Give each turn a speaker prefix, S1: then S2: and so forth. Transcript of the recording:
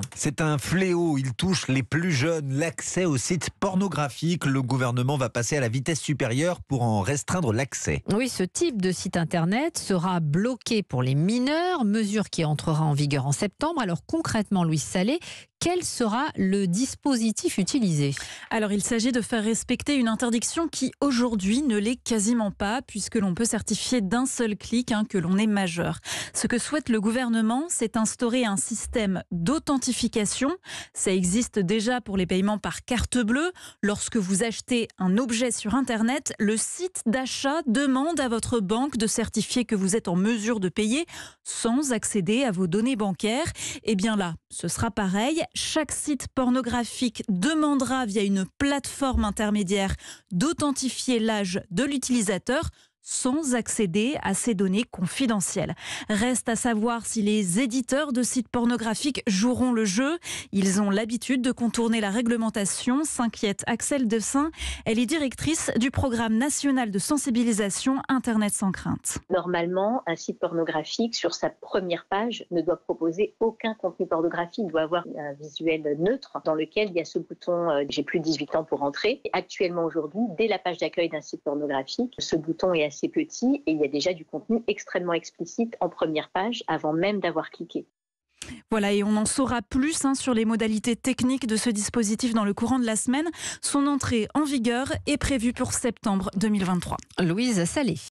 S1: C'est un fléau, il touche les plus jeunes. L'accès aux sites pornographiques, le gouvernement va passer à la vitesse supérieure pour en restreindre l'accès.
S2: Oui, ce type de site internet sera bloqué pour les mineurs, mesure qui entrera en vigueur en septembre. Alors concrètement, Louise Salé, quel sera le dispositif utilisé?
S3: Alors, il s'agit de faire respecter une interdiction qui, aujourd'hui, ne l'est quasiment pas, puisque l'on peut certifier d'un seul clic que l'on est majeur. Ce que souhaite le gouvernement, c'est instaurer un système d'authentification. Ça existe déjà pour les paiements par carte bleue. Lorsque vous achetez un objet sur Internet, le site d'achat demande à votre banque de certifier que vous êtes en mesure de payer sans accéder à vos données bancaires. Et bien là, ce sera pareil. Chaque site pornographique demandera via une plateforme intermédiaire d'authentifier l'âge de l'utilisateur sans accéder à ces données confidentielles. Reste à savoir si les éditeurs de sites pornographiques joueront le jeu. Ils ont l'habitude de contourner la réglementation, s'inquiète Axel Dessein. Elle est directrice du programme national de sensibilisation Internet sans crainte.
S4: Normalement, un site pornographique, sur sa première page, ne doit proposer aucun contenu pornographique. Il doit avoir un visuel neutre dans lequel il y a ce bouton « J'ai plus de 18 ans pour entrer ». Actuellement, aujourd'hui, dès la page d'accueil d'un site pornographique, ce bouton est assez petit et il y a déjà du contenu extrêmement explicite en première page avant même d'avoir cliqué.
S3: Voilà, et on en saura plus sur les modalités techniques de ce dispositif dans le courant de la semaine. Son entrée en vigueur est prévue pour septembre 2023.
S2: Louise Salé.